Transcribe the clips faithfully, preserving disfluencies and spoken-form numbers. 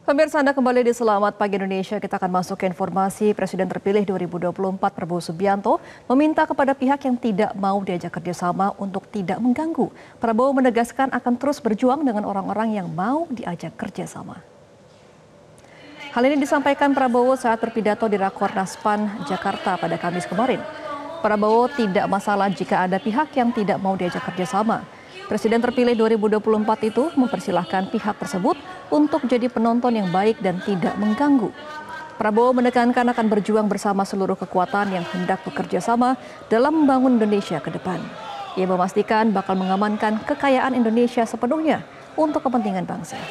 Pemirsa, Anda kembali di Selamat Pagi Indonesia. Kita akan masuk ke informasi Presiden terpilih dua ribu dua puluh empat Prabowo Subianto meminta kepada pihak yang tidak mau diajak kerjasama untuk tidak mengganggu. Prabowo menegaskan akan terus berjuang dengan orang-orang yang mau diajak kerjasama. Hal ini disampaikan Prabowo saat berpidato di Rakornas PAN Jakarta pada Kamis kemarin. Prabowo tidak masalah jika ada pihak yang tidak mau diajak kerjasama. Presiden terpilih dua ribu dua puluh empat itu mempersilahkan pihak tersebut untuk jadi penonton yang baik dan tidak mengganggu. Prabowo menekankan akan berjuang bersama seluruh kekuatan yang hendak bekerja sama dalam membangun Indonesia ke depan. Ia memastikan bakal mengamankan kekayaan Indonesia sepenuhnya untuk kepentingan bangsa.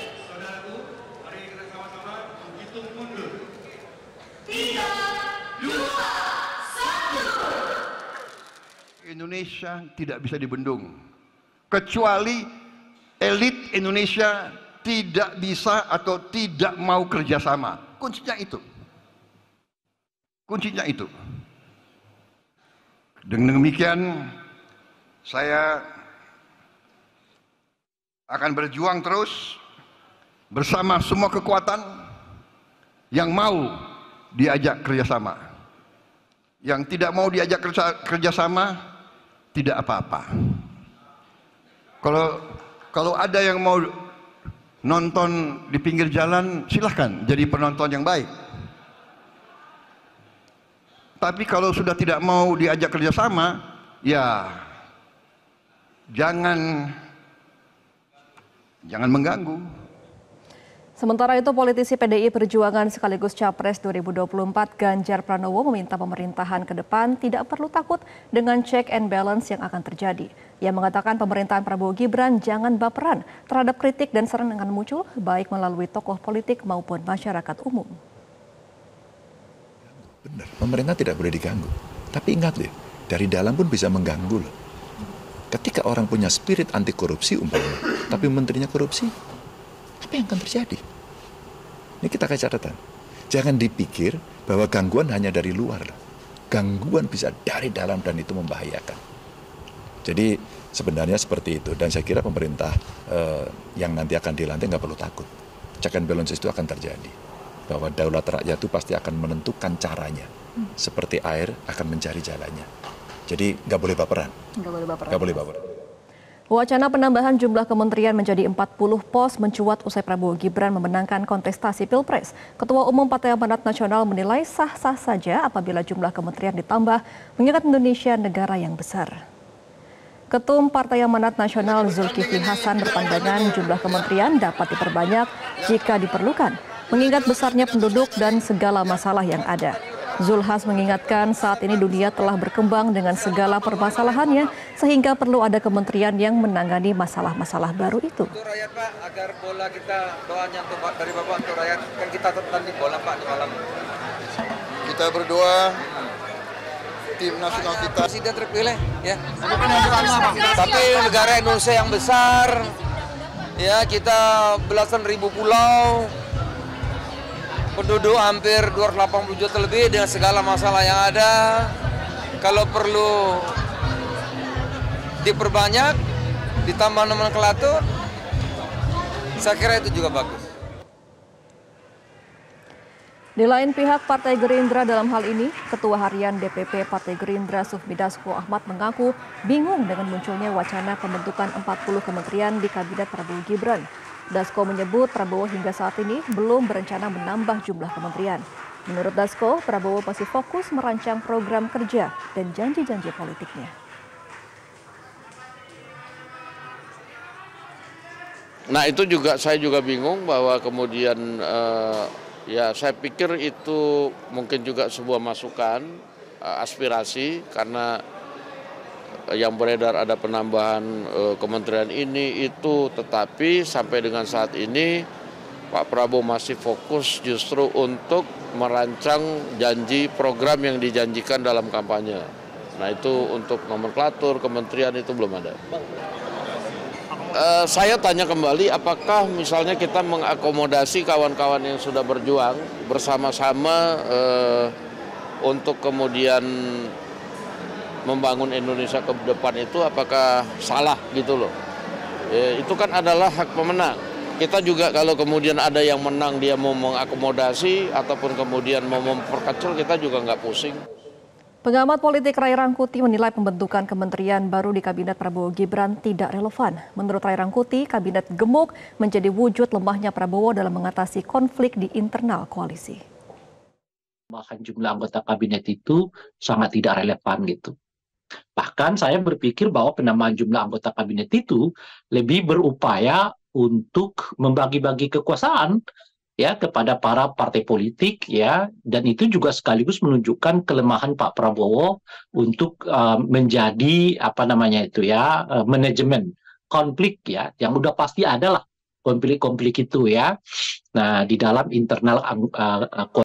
Indonesia tidak bisa dibendung, kecuali elit Indonesia tidak bisa atau tidak mau kerjasama. Kuncinya itu. Kuncinya itu. Dengan demikian, saya akan berjuang terus bersama semua kekuatan yang mau diajak kerjasama. Yang tidak mau diajak kerjasama, tidak apa-apa. Kalau kalau ada yang mau nonton di pinggir jalan, silahkan jadi penonton yang baik. Tapi kalau sudah tidak mau diajak kerjasama, ya jangan jangan mengganggu. Sementara itu, politisi P D I Perjuangan sekaligus Capres dua ribu dua puluh empat Ganjar Pranowo meminta pemerintahan ke depan tidak perlu takut dengan check and balance yang akan terjadi. Ia mengatakan pemerintahan Prabowo Gibran jangan baperan terhadap kritik dan serangan muncul baik melalui tokoh politik maupun masyarakat umum. Benar, pemerintah tidak boleh diganggu. Tapi ingat loh, dari dalam pun bisa mengganggu loh. Ketika orang punya spirit anti korupsi umpamanya, tapi menterinya korupsi, apa yang akan terjadi? Ini kita kasih catatan. Jangan dipikir bahwa gangguan hanya dari luar. Gangguan bisa dari dalam dan itu membahayakan. Jadi sebenarnya seperti itu. Dan saya kira pemerintah eh, yang nanti akan dilantik nggak perlu takut. Check and balances itu akan terjadi. Bahwa daulat rakyat itu pasti akan menentukan caranya. Hmm. Seperti air akan mencari jalannya. Jadi nggak boleh baperan. Nggak boleh baperan. Nggak boleh baperan. Wacana penambahan jumlah kementerian menjadi empat puluh pos mencuat usai Prabowo Gibran memenangkan kontestasi Pilpres. Ketua Umum Partai Amanat Nasional menilai sah-sah saja apabila jumlah kementerian ditambah, mengingat Indonesia negara yang besar. Ketum Partai Amanat Nasional Zulkifli Hasan berpandangan jumlah kementerian dapat diperbanyak jika diperlukan, mengingat besarnya penduduk dan segala masalah yang ada. Zulhas mengingatkan saat ini dunia telah berkembang dengan segala permasalahannya sehingga perlu ada kementerian yang menangani masalah-masalah baru itu. Untuk rakyat Pak, agar bola kita doanya untuk dari Bapak untuk rakyat, kan kita tanding bola Pak di malam. Kita berdoa tim nasional kita. Presiden terpilih ya. Tapi negara Indonesia yang besar, ya kita belasan ribu pulau. Penduduk hampir dua ratus delapan puluh juta lebih dengan segala masalah yang ada. Kalau perlu diperbanyak, ditambah nomenklatur, saya kira itu juga bagus. Di lain pihak, Partai Gerindra dalam hal ini, Ketua Harian D P P Partai Gerindra Sufmi Dasko Ahmad mengaku bingung dengan munculnya wacana pembentukan empat puluh kementerian di Kabinet Prabowo Gibran. Dasko menyebut Prabowo hingga saat ini belum berencana menambah jumlah kementerian. Menurut Dasko, Prabowo masih fokus merancang program kerja dan janji-janji politiknya. Nah itu juga saya juga bingung bahwa kemudian eh, ya saya pikir itu mungkin juga sebuah masukan, eh, aspirasi karena yang beredar ada penambahan e, kementerian ini itu, tetapi sampai dengan saat ini Pak Prabowo masih fokus justru untuk merancang janji program yang dijanjikan dalam kampanye. Nah itu untuk nomenklatur kementerian itu belum ada. E, saya tanya kembali apakah misalnya kita mengakomodasi kawan-kawan yang sudah berjuang bersama-sama e, untuk kemudian membangun Indonesia ke depan itu apakah salah gitu loh. E, itu kan adalah hak pemenang. Kita juga kalau kemudian ada yang menang dia mau mengakomodasi ataupun kemudian mau memperkecil, kita juga nggak pusing. Pengamat politik Ray Rangkuti menilai pembentukan kementerian baru di Kabinet Prabowo Gibran tidak relevan. Menurut Ray Rangkuti, kabinet gemuk menjadi wujud lemahnya Prabowo dalam mengatasi konflik di internal koalisi. Bahkan jumlah anggota kabinet itu sangat tidak relevan gitu. Bahkan saya berpikir bahwa penambahan jumlah anggota kabinet itu lebih berupaya untuk membagi-bagi kekuasaan ya kepada para partai politik ya, dan itu juga sekaligus menunjukkan kelemahan Pak Prabowo untuk uh, menjadi apa namanya itu ya uh, manajemen konflik ya, yang udah pasti ada lah konflik-konflik itu ya. Nah di dalam internal uh, uh,